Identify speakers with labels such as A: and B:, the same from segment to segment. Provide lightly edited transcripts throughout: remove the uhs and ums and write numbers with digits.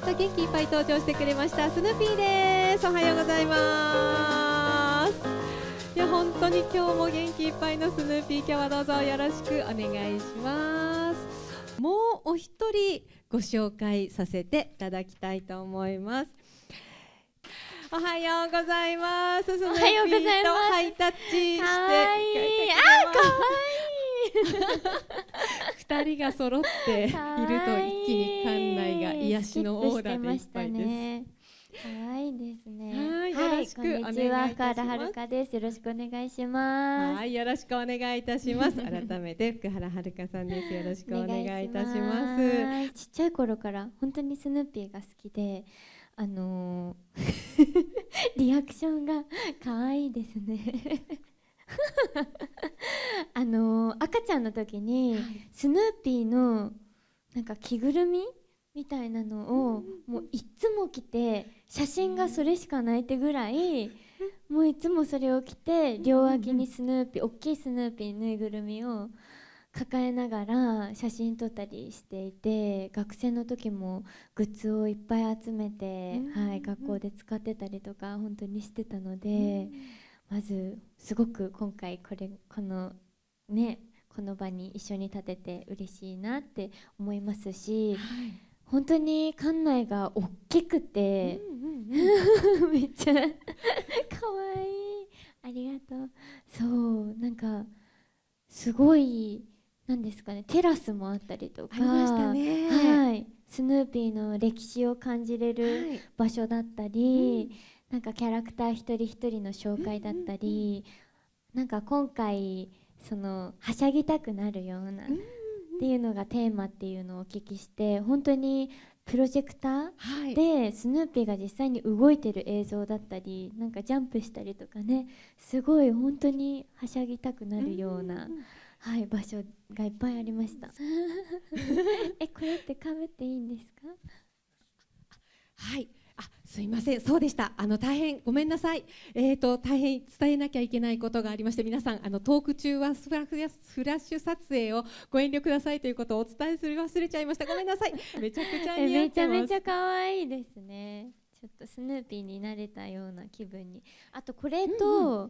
A: 元気いっぱい登場してくれましたスヌーピーです。おはようございます。いや本当に今日も元気いっぱいのスヌーピー、今日はどうぞよろしくお願いします。もうお一人ご紹介させていただきたいと思います。おはようございます。スヌーピーとハイタッチして
B: かわいい。あ、かわいい。
A: 二人が揃っていると一気に館内が癒しのオーラでいっぱいです。
B: 可愛いですね。
A: はい、よろしくお願いいたします。
B: こんにちは、福原遥です。よろしくお願いします。
A: はい、よろしくお願いいたします。改めて福原遥さんです。よろしくお願いいたします。
B: ちっちゃい頃から本当にスヌーピーが好きで、リアクションが可愛いですね。赤ちゃんの時にスヌーピーのなんか着ぐるみみたいなのをもういつも着て、写真がそれしかないってぐらいもういつもそれを着て、両脇にスヌーピー、大きいスヌーピーぬいぐるみを抱えながら写真撮ったりしていて、学生の時もグッズをいっぱい集めて、はい、学校で使ってたりとか本当にしてたので、まずすごく今回このね、この場に一緒に立てて嬉しいなって思いますし、本当に館内が大きくて、めっちゃ可愛い。ありがとう。そう、なんかすごい、なんですかね、テラスもあったりとか、
A: ありましたね。
B: はい、スヌーピーの歴史を感じれる場所だったり、なんかキャラクター一人一人の紹介だったり、なんか今回そのはしゃぎたくなるようなっていうのがテーマっていうのをお聞きして、本当にプロジェクターでスヌーピーが実際に動いてる映像だったり、なんかジャンプしたりとかね、すごい本当にはしゃぎたくなるような、はい、場所がいっぱいありました。これってかぶっていいんですか？
A: はい、すいません、そうでした。大変ごめんなさい。大変伝えなきゃいけないことがありまして、皆さんトーク中はフラッシュ撮影をご遠慮くださいということをお伝えする忘れちゃいました。ごめんなさい。めちゃくちゃ似合ってます。
B: めちゃめちゃ可愛いですね。ちょっとスヌーピーになれたような気分に。あとこれと、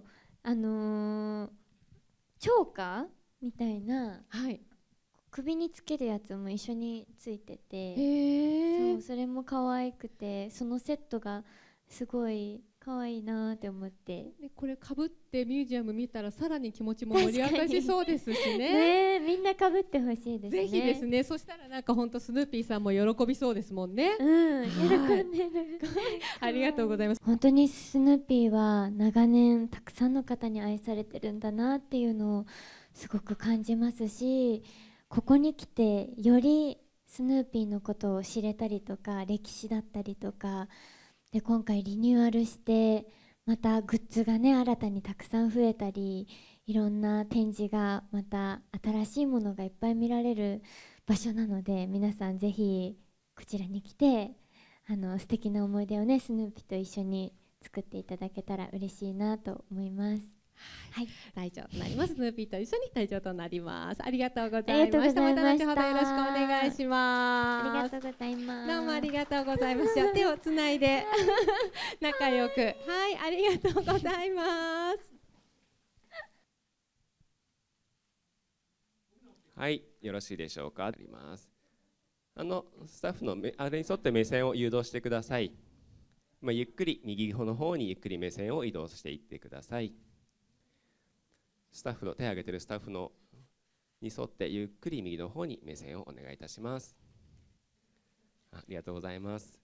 B: チョーカーみたいな、首につけるやつも一緒についてて、そう、それも可愛くて、そのセットがすごい可愛いなって思って、
A: でこれかぶってミュージアム見たらさらに気持ちも盛り上がりそうですしね。
B: みんなかぶってほしいですね。
A: ぜひですね。そしたらなんか本当スヌーピーさんも喜びそうですもんね。
B: 喜んでる。
A: ありがとうございます。
B: 本当にスヌーピーは長年たくさんの方に愛されてるんだなっていうのをすごく感じますし、ここに来てよりスヌーピーのことを知れたりとか、歴史だったりとかで、今回リニューアルしてまたグッズがね新たにたくさん増えたり、いろんな展示がまた新しいものがいっぱい見られる場所なので、皆さんぜひこちらに来て素敵な思い出をね、スヌーピーと一緒に作っていただけたら嬉しいなと思います。
A: はい、隊長となります。スヌーピーと一緒に隊長となります。ありがとうございました。また後ほどよろしくお願いします。
B: ありがとうございます。
A: どうもありがとうございます。じゃあ手をつないで仲良く、はい、ありがとうございます。
C: はい、よろしいでしょうか。あります。スタッフのあれに沿って目線を誘導してください。ゆっくり右の方にゆっくり目線を移動していってください。スタッフの手を挙げているスタッフのに沿ってゆっくり右の方に目線をお願いいたします。ありがとうございます。